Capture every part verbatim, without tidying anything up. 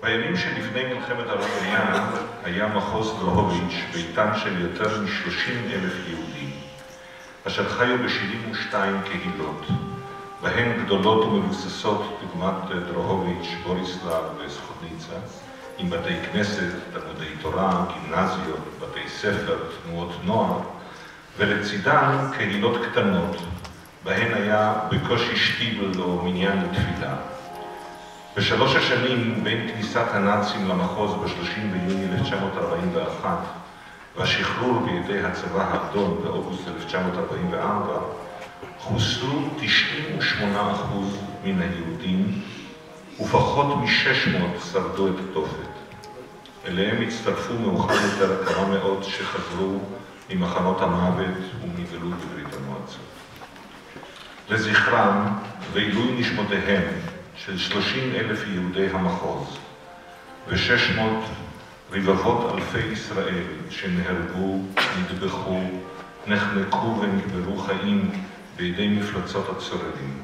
בימים שלפני מלחמת העולם היה מחוז דרוהוביץ' ביתן של יותר מ-שלושים אלף יהודים, אשר חיו ב-שבעים ושתיים קהילות, בהן גדולות ומבוססות דוגמת דרוהוביץ', בוריסלב וסחודניצה, עם בתי כנסת, תלמודי תורה, גימנזיות, בתי ספר, תנועות נוער, ולצידן קהילות קטנות, בהן היה בקושי שטיבל או מניין לתפילה. בשלוש השנים בין כניסת הנאצים למחוז ב-שלושים ביוני אלף תשע מאות ארבעים ואחת והשחרור בידי הצבא האדום באוגוסט אלף תשע מאות ארבעים וארבע, חוסלו תשעים ושמונה אחוז מן היהודים ופחות מ-שש מאות שרדו את התופת. אליהם הצטרפו מאוחר יותר כמה מאות שחזרו ממחנות המוות ומגלות בברית המועצות. לזכרם ועילוי נשמותיהם של שלושים אלף יהודי המחוז ו-שש מאות רבבות אלפי ישראל שנהרגו, נדבחו, נחנקו ונקברו חיים בידי מפלצות הצוררים.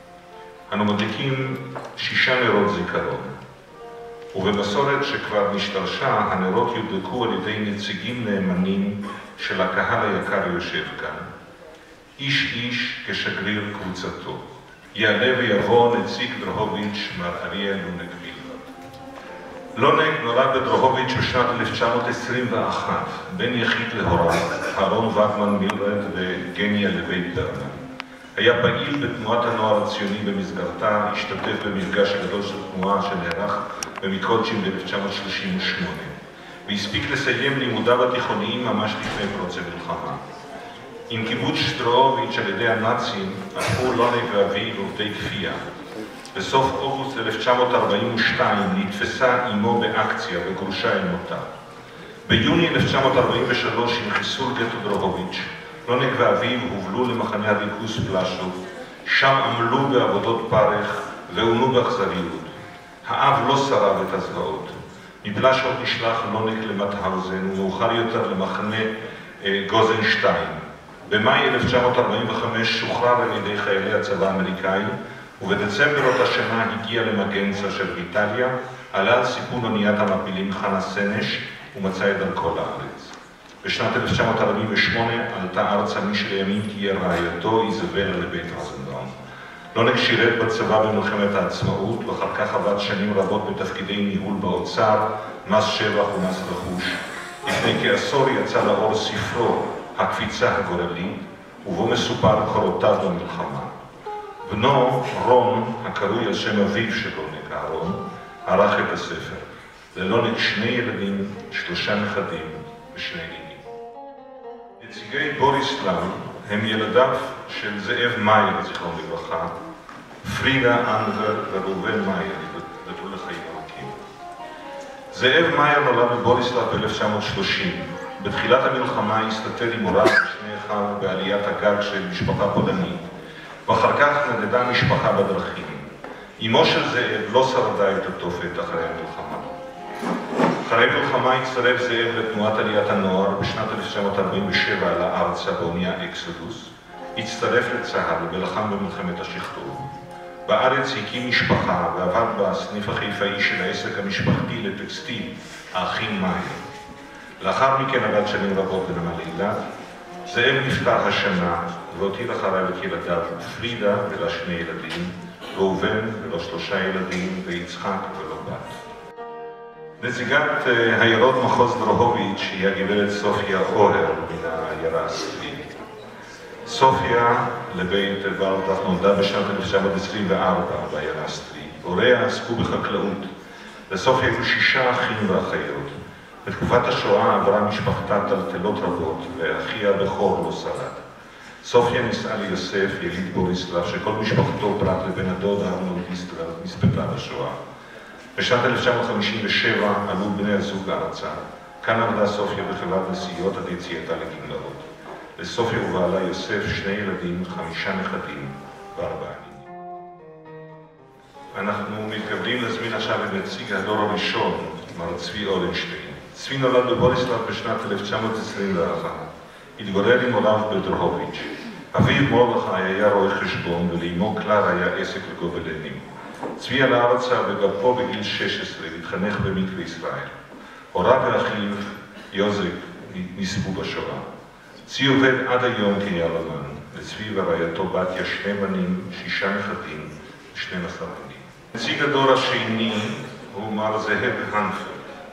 אנו מדליקים שישה נרות זיכרון, ובמסורת שכבר נשתרשה, הנרות יודלקו על ידי נציגים נאמנים של הקהל היקר יושב כאן, איש איש כשגריר קבוצתו. יעלה ויבוא נציג דרוהוביץ' מר אריה לונג מילרד. לונג נולד בדרוהוביץ' בשנת אלף תשע מאות עשרים ואחת, בן יחיד להוריו, אהרון וגמן מילרד וגניה לבית ברמן. היה פעיל בתנועת הנוער הציוני במסגרתה, השתתף במפגש הגדול של תנועה שנערך במיקולצ'ין ב-אלף תשע מאות שלושים ושמונה, והספיק לסיים לימודיו התיכוניים ממש לפני פרוץ המלחמה. עם קיבוץ דרוהוביץ' על ידי הנאצים הפכו לונג ואביו עובדי כפייה. בסוף אוגוסט אלף תשע מאות ארבעים ושתיים נתפסה אמו באקציה וגורשה אל מותה. ביוני אלף תשע מאות ארבעים ושלוש עם חיסול גטו דרוהוביץ', לונג ואביו הובלו למחנה הריכוז פלשוב, שם עמלו בעבודות פרך ועונו באכזריות. האב לא שרב את הזוועות. מפלשוב נשלח לונג למטהאוזן ומאוחר יותר למחנה אה, גוזנשטיין. במאי אלף תשע מאות ארבעים וחמש שוחרר על ידי חיילי הצבא האמריקאי, ובדצמבר אותה שנה הגיע למגנצה של איטליה, עלה על סיפון אוניית המעפילים חנה סנש ומצא את דרכו לארץ. בשנת אלף תשע מאות ארבעים ושמונה עלתה ארצה מי שלימים תהיה רעייתו איזבלה לבית רוזנבאום. לונג שירת בצבא במלחמת העצמאות, ואחר כך עבד שנים רבות בתפקידי ניהול באוצר, מס שבח ומס רכוש. לפני כעשור יצא לאור ספרו הקפיצה הגורלית, ובו מסופר קורותיו במלחמה. בנו, רון, הקרוי על שם אביו של לונג, אהרון, ערך את הספר. ללונג שני ילדים, שלושה נכדים ושני נינים. נציגי בוריסלב הם ילדיו של זאב מאייר, זיכרון לברכה, פרידה אנבר וראובן מאייר, נתנו לחיים ארוכים. זאב מאייר נולד בבוריסלב ב-אלף תשע מאות שלושים. בתחילת המלחמה הסתתר עם הוריו ושני אחיו בעליית הגג של משפחה פולנית, ואחר כך נדדה משפחה בדרכים. אמו של זאב לא שרדה את התופת אחרי המלחמה. אחרי המלחמה הצטרף זאב לתנועת עליית הנוער. בשנת אלף תשע מאות ארבעים ושבע עלה ארצה באונייה אקסודוס, הצטרף לצה"ל ולחם במלחמת השחרור. בארץ הקים משפחה ועבד בסניף החיפאי של העסק המשפחתי לטקסטיל, האחים מאייר. לאחר מכן עבד שנים רבות בנמל אילת. זאב נפטר השנה והותיר אחריו את ילדיו, פרידה ולה שני ילדים, ראובן ולא שלושה ילדים, ויצחק ולא בת. נציגת העיירות מחוז דרוהוביץ' היא הגברת סופיה אוהר מן העיירה אסטרי. סופיה לבית ורדך נולדה בשנת אלף תשע מאות עשרים וארבע בעיירה אסטרי. הוריה עסקו בחקלאות. לסופיה היו שישה אחים ואחיות. בתקופת השואה עברה משפחתה טלטלות רבות, ואחיה הבכור לא שרד. סופיה נישאה ליוסף, יליד בוריסלב, שכל משפחתו פרט לבן הדוד ארנולד דיסטרל נספתה בשואה. בשנת אלף תשע מאות חמישים ושבע עלו בני הזוג ארצה. כאן עבדה סופיה בחברת נסיעות עד יציאתה לגמלאות. לסופיה ובעלה יוסף שני ילדים, חמישה נכדים וארבעה נינים. אנחנו מתכוונים להזמין עכשיו את נציג הדור הראשון, מר צבי אורנשטיין. צבי נולד בבוריסלב בשנת אלף תשע מאות עשרים ואחת. התגורר עם הוריו בדרוהוביץ'. אביו מרדכי היה רואה חשבון ולאמו קלרה היה עסק לגובלנים. צבי עלה ארצה בגפו בגיל שש עשרה, התחנך במקווה ישראל. הוריו ואחיו יוזק נספו בשואה. צבי עובד עד היום כיהלומן, וצבי ורעייתו בתיה שני בנים, שישה נכדים ושנים עשר בנים. נציג הדור השני הוא מר זאב הנפלד.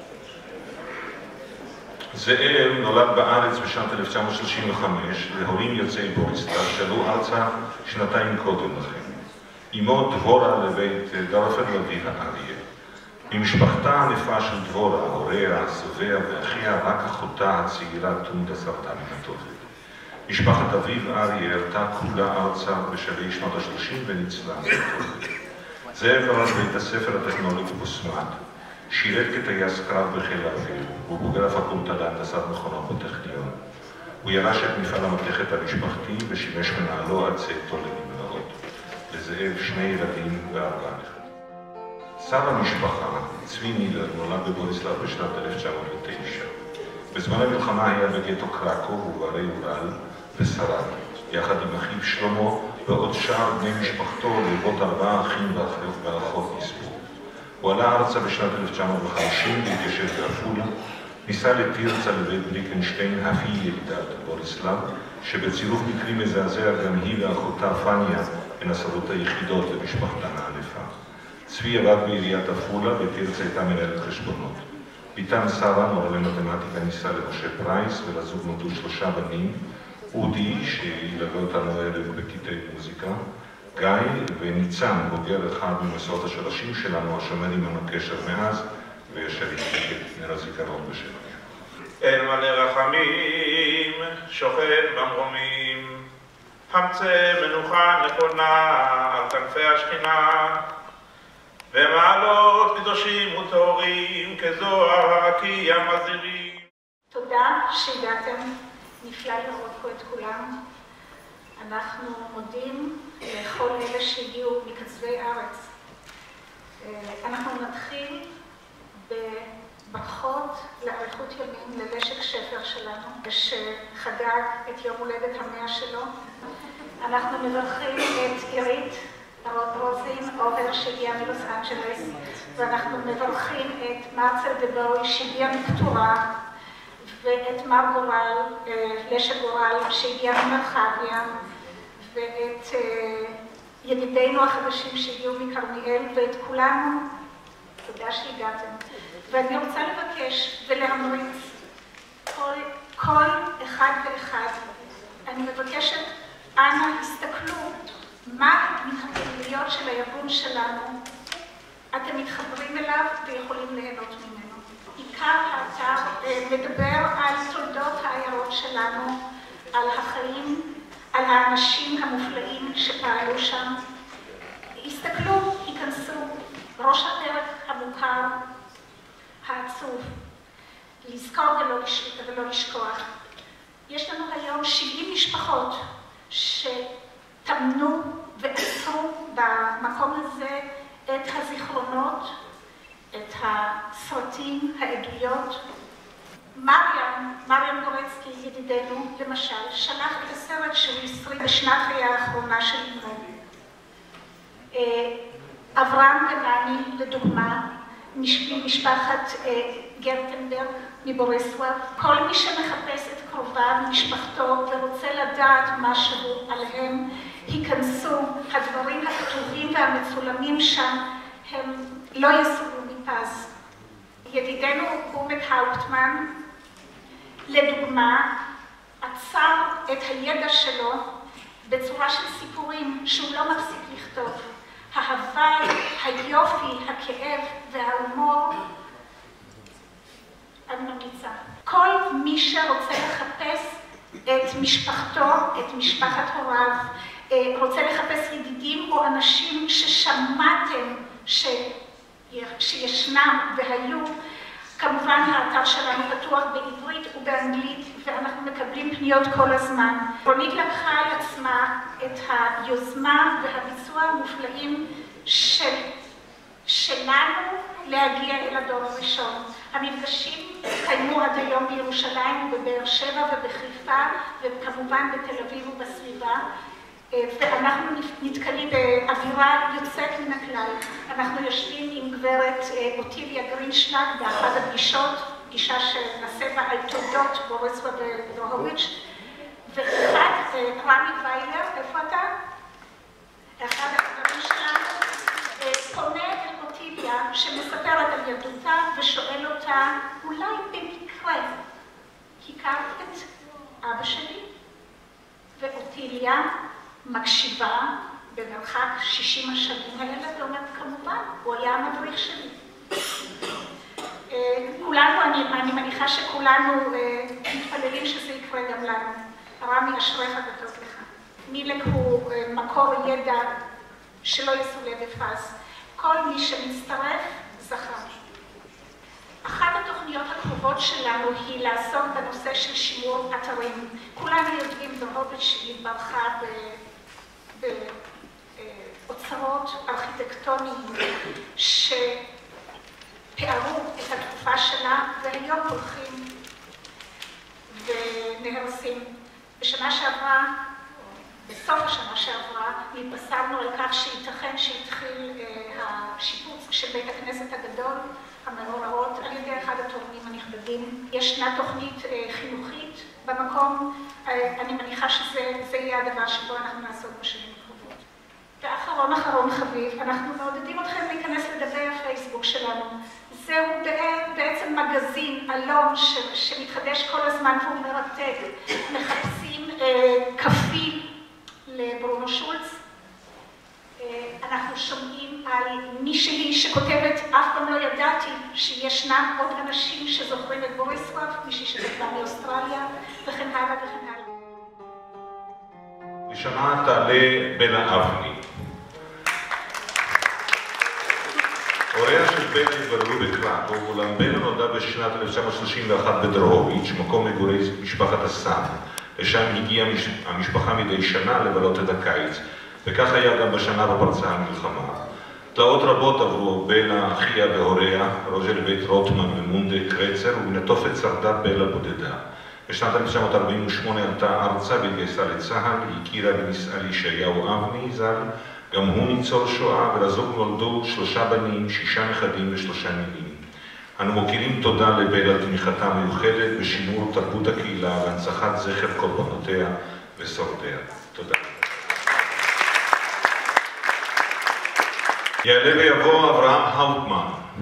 זאב נולד בארץ בשנת אלף תשע מאות שלושים וחמש להורים יוצאי בוריסלב שעלו ארצה שנתיים קודם לכן. אמו דבורה לבית דרפל ואביה אריה. ממשפחתה הענפה של דבורה, הוריה, סוביה ואחיה, רק אחותה הצעירה תונדה שרדה מן התופת. משפחת אביו אריה עלתה כולה ארצה בשלהי שנות השלושים וניצלה מן התופת. זאב למד בבית הספר הטכנולוגי בוסמת, שירת כטייס קרב בחיל האוויר, הוא בוגר הפקולטה להנדסת מכונות בטכניון. הוא ירש את מפעל המתכת המשפחתי ושימש מנהלו עד צאתו לגמלאות. לזאב שני ילדים וארבעה נכדים. סב המשפחה, צבי מילר, נולד בבוריסלב בשנת אלף תשע מאות ותשע. בזמן המלחמה היה בגטו קרקוב ובערי אורל ושרד, יחד עם אחיו שלמה ועוד שאר בני משפחתו לרבות ארבעה אחים ואחות נספו. הוא עלה ארצה בשנת אלף תשע מאות וחמישים והתיישב בעפולה, ניסה לתירצה לבית בליקנשטיין, אף היא ילידת בוריסלב, שבצירוף מקרים מזעזע גם היא ואחותה פניה הן הסבות היחידות למשפחתן הענפה. צבי עבד בעיריית עפולה ותירצה הייתה מנהלת חשבונות. ביתם שרה, מורה למתמטיקה, ניסה למשה פרייס ולזוג נולדו שלושה בנים, אודי, שילווה אותנו הערב בקטעי מוזיקה, גיא וניצן, בוגר אחד ממסעות השורשים שלנו, השומר עמנו קשר מאז, ויושב איתי את נר הזיכרון בשלנו. אל מלא רחמים, שוכן במרומים, המצא מנוחה נכונה על כנפי השכינה, ומעלות קדושים וטהורים כזוהר הרקיע מזהירים. תודה שהגעתם, נפלא לראות פה את כולם. אנחנו מודים לכל אלה שהגיעו מקצווי הארץ. אנחנו נתחיל בברכות לאריכות ימים ללשק שפר שלנו, שחגג את יום הולדת המאה שלו. אנחנו מברכים את עירית רוזין אובר שהגיעה מלוס אנג'לס, ואנחנו מברכים את מרצל דבוי שהגיעה מפטורה, ואת מר גורל, לשק גורל שהגיע ממרחביה, ואת ידידינו החדשים שהגיעו מכרמיאל, ואת כולנו, תודה שהגעתם. ואני רוצה לבקש ולהמריץ כל, כל אחד ואחד. אני מבקשת, אנא, הסתכלו מה מהפעילויות של הארגון שלנו אתם מתחברים אליו ויכולים ליהנות ממנו. עיקר האתר מדבר על תולדות העיירות שלנו, על החיים, על האנשים המופלאים שפעלו שם. הסתכלו, ייכנסו, ראש הפרק המוכר, העצוב, לזכור ולא, לש... ולא לשכוח. יש לנו היום שבעים משפחות שטמנו ועשו במקום הזה את הזיכרונות, את הסרטים, העדויות. מריאם, מריאם גורצקי, ידידנו, למשל, שלח את הסרט שהוא הסריט בשנת חייה האחרונה של אמו. אברהם גנני, לדוגמה, ממשפחת גרטנברג מבוריסלב. כל מי שמחפש את קרוביו, משפחתו, ורוצה לדעת משהו עליהם, היכנסו. הדברים הכתובים והמצולמים שם הם לא יסורו מפז. ידידנו אומק האופטמן, לדוגמה, עצר את הידע שלו בצורה של סיפורים שהוא לא מפסיק לכתוב. ההוואי, היופי, הכאב וההומור, אני ממליצה. כל מי שרוצה לחפש את משפחתו, את משפחת הוריו, רוצה לחפש ידידים או אנשים ששמעתם ש... שישנם והיו, כמובן האתר שלנו פתוח בעברית ובאנגלית ואנחנו מקבלים פניות כל הזמן. רונית לקחה על עצמה את היוזמה והביצוע המופלאים של, שלנו להגיע אל הדור הראשון. המפגשים קיימו עד היום בירושלים ובבאר שבע ובחיפה וכמובן בתל אביב ובסביבה. ואנחנו נתקלים באווירה יוצאת מן הכלל. אנחנו יושבים עם גברת אוטיליה גרינשלג באחת הפגישות, פגישה שנעשה בה על תולדות בוריסוב ודרהוביץ', ואחד, רמי ויילר, איפה אתה? אחד החברים שלנו פונה אל אוטיליה שמספרת על ילדותה ושואל אותה, אולי במקרה הכרת את אבא שלי? ואוטיליה מקשיבה במרחק שישים השנים האלה ואומרת, כמובן, הוא היה המדריך שלי. כולנו, אני, אני מניחה שכולנו מתפללים שזה יקרה גם לנו. רמי, אשריך וטוב לך. מילק הוא מקור ידע שלא יסולא בפז. כל מי שמצטרף זכה. אחת התוכניות הקרובות שלנו היא לעסוק בנושא של שימור אתרים. כולנו יודעים, דרהוביץ' התברכה באוצרות ארכיטקטוניים שפערו את התקופה שלה והיום הולכים ונהרסים. בשנה שעברה, בסוף השנה שעברה, התבשרנו על כך שייתכן שהתחיל השיפוץ של בית הכנסת הגדול, המאורעות, על ידי אחד התורמים הנכבדים. ישנה תוכנית חינוכית במקום, אני מניחה שזה יהיה הדבר שבו אנחנו נעסוק בשנים הקרובות. ואחרון אחרון חביב, אנחנו מעודדים אתכם להיכנס לדפי הפייסבוק שלנו. זהו בעצם מגזין, אלון, שמתחדש כל הזמן והוא מרתק. מחפשים כפיל לברונו שולץ. אנחנו שומעים על מישהי שכותבת, אף פעם לא ידעתי שישנם עוד אנשים שזוכרים את בוריסוב, מישהי שכתבה מאוסטרליה, וכן הלאה וכן הלאה. ראשונה תעלה בלה אבני. הוריה של בלה התבררו בקרקוב, אולם בלה נולדה בשנת אלף תשע מאות שלושים ואחת בדרהוביץ', מקום מגורי משפחת הסאן. לשם הגיעה המשפחה מדי שנה לבלות את הקיץ. וכך היה גם בשנה בפרצה המלחמה. תלאות רבות עברו בלה, אחיה והוריה, רוז'ל בית רוטמן ומונדה קרצר, ובנתופת שרדה בלה בודדה. בשנת אלף תשע מאות ארבעים ושמונה עלתה ארצה והתגייסה לצה"ל, היא הכירה ונישאה לישעיהו אבני ז"ל, גם הוא ניצול שואה, ולזוג נולדו שלושה בנים, שישה נכדים ושלושה נינים. אנו מוקירים תודה לבלה על תמיכתה המיוחדת בשימור תרבות הקהילה והנצחת זכר קורבנותיה ושורדיה. תודה. יעלה ויבוא אברהם האוטמן.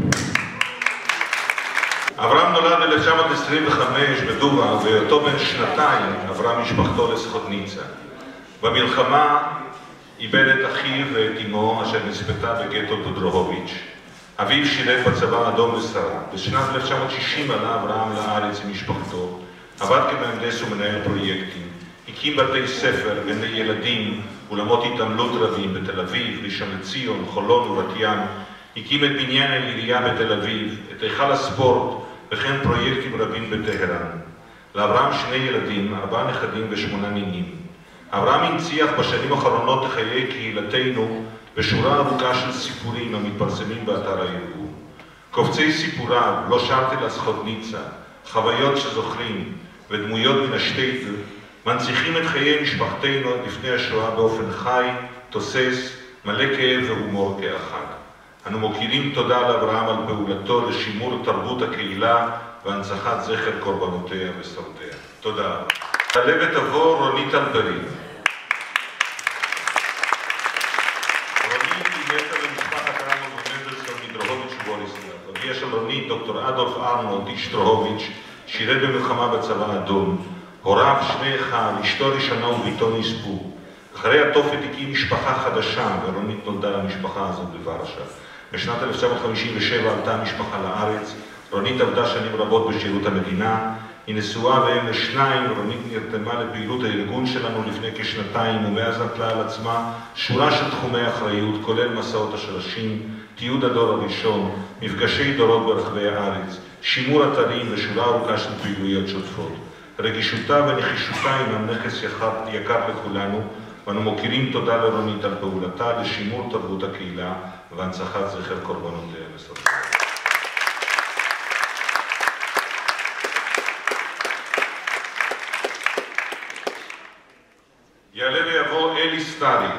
אברהם נולד ב-אלף תשע מאות עשרים וחמש בדובה, ובהיותו בן שנתיים עברה משפחתו לסחודניצה. במלחמה איבד את אחיו ואת אמו אשר נספתה בגטו בודרהוביץ'. אביו שירת בצבא האדום ושרד. בשנת אלף תשע מאות שישים עלה אברהם לארץ עם משפחתו, עבד כמהנדס ומנהל פרויקטים, הקים בתי ספר, גני ילדים, אולמות התעמלות רבים בתל אביב, ראשון לציון, חולון ובת ים, הקים את בניין העירייה בתל אביב, את היכל הספורט, וכן פרויקטים רבים בטהרן. לאברהם שני ילדים, ארבעה נכדים ושמונה נינים. אברהם הנציח בשנים האחרונות את חיי קהילתנו בשורה ארוכה של סיפורים המתפרסמים באתר הארגון. קובצי סיפוריו, לא שרתי לסחודניצה, חוויות שזוכרים ודמויות מן השטייטל, מנציחים את חיי משפחתנו לפני השואה באופן חי, תוסס, מלא כאב והומור כאחד. אנו מוקירים תודה לאברהם על פעולתו לשימור תרבות הקהילה והנצחת זכר קורבנותיה ושורדיה. תודה. תעלה ותבוא רונית אלברי. רונית היא נטע למשפחת ארנולד ומנדלסון מדרהוביץ' ובוריסוב. אביה של רונית, דוקטור אדולף ארנולד, איש דרהוביץ', שירת במלחמה בצבא האדום. הוריו, שני אחיו, אשתו ראשונה וביתו נספו. אחרי התופת הקים משפחה חדשה, ורונית נולדה למשפחה הזאת בוורשה. בשנת אלף תשע מאות חמישים ושבע עלתה המשפחה לארץ. רונית עבדה שנים רבות בשירות המדינה. היא נשואה ואם לשניים. רונית נרתמה לפעילות הארגון שלנו לפני כשנתיים, ומאז נטלה על עצמה שורה של תחומי אחריות, כולל מסעות השרשים, תיעוד הדור הראשון, מפגשי דורות ברחבי הארץ, שימור אתרים ושורה ארוכה של פעילויות שוטפות. רגישותה ונחישותה הם נכס יקר לכולנו, ואנו מוקירים תודה לרונית על פעולתה לשימור תרבות הקהילה והנצחת זכר קורבנותיה ושורדיה. יעלה ויבוא אלי סטריק.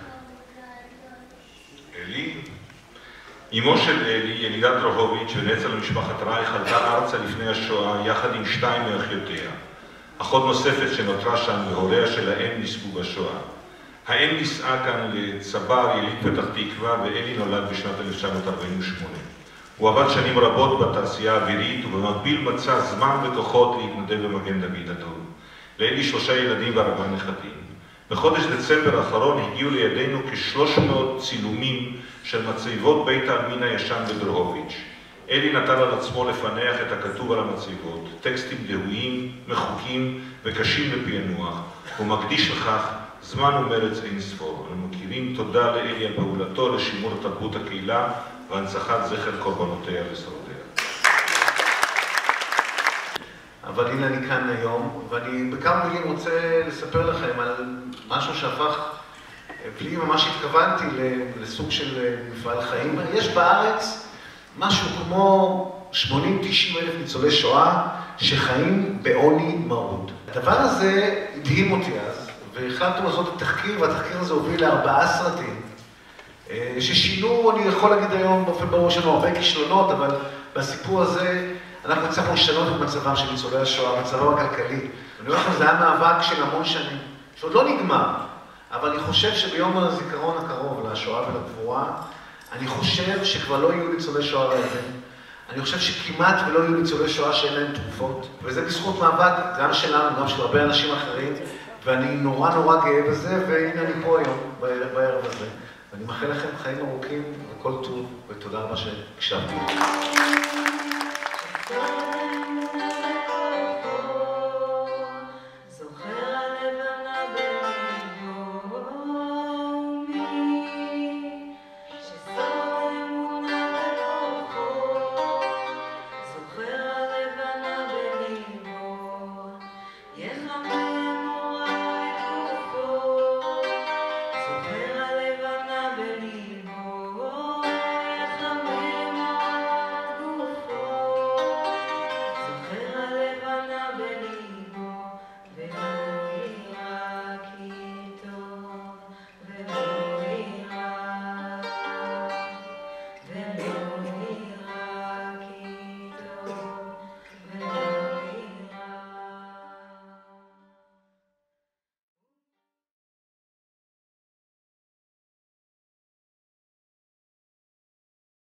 אלי? אמו של אלי, ילידת דרהוביץ' ונצר למשפחת רייך, עלתה ארצה לפני השואה יחד עם שתיים מאחיותיה. אחות נוספת שנותרה שם והוריה של האם נספו בשואה. האם נישאה כאן לצבר יליד פתח תקווה, ואלי נולד בשנת אלף תשע מאות ארבעים ושמונה. הוא עבד שנים רבות בתעשייה האווירית, ובמקביל מצא זמן וכוחות להתנדב במגן דוד אדום. לאלי שלושה ילדים וארבעה נכדים. בחודש דצמבר האחרון הגיעו לידינו כשלוש מאות צילומים של מצבות בית העלמין הישן בדרהוביץ'. אלי נטל על עצמו לפענח את הכתוב על המצבות, טקסטים דהויים, מחוקים וקשים לפענוח, ומקדיש לכך זמן ומרץ אין ספור. אנו מכירים תודה לאלי על פעולתו לשימור תרבות הקהילה והנצחת זכר קורבנותיה ושרודיה. אבל הנה אני כאן היום, ואני בכמה מילים רוצה לספר לכם על משהו שהפך, בלי ממש התכוונתי, לסוג של מפעל חיים. יש בארץ משהו כמו שמונים תשעים אלף ניצולי שואה שחיים בעוני מרוד. הדבר הזה הדהים אותי אז, והחלטנו לעשות את תחקיר, והתחקיר הזה הוביל לארבעה סרטים, ששינו, אני יכול להגיד היום, באופן ברור שלנו הרבה כישלונות, אבל בסיפור הזה אנחנו הצלחנו לשנות את מצבם של ניצולי השואה, מצבם הכלכלי. אני אומר לכם, זה היה מאבק של המון שנים, שעוד לא נגמר, אבל אני חושב שביום הזיכרון הקרוב לשואה ולגבורה, אני חושב שכבר לא יהיו ניצולי שואה רעבים. אני חושב שכמעט ולא יהיו ניצולי שואה שאין להם תרופות, וזה בזכות מאבק גם שלנו, גם של הרבה אנשים אחרים, ואני נורא נורא גאה בזה, והנה אני פה היום, בערב הזה. ואני מאחל לכם חיים ארוכים וכל טוב, ותודה רבה שהקשבתי. Yeah.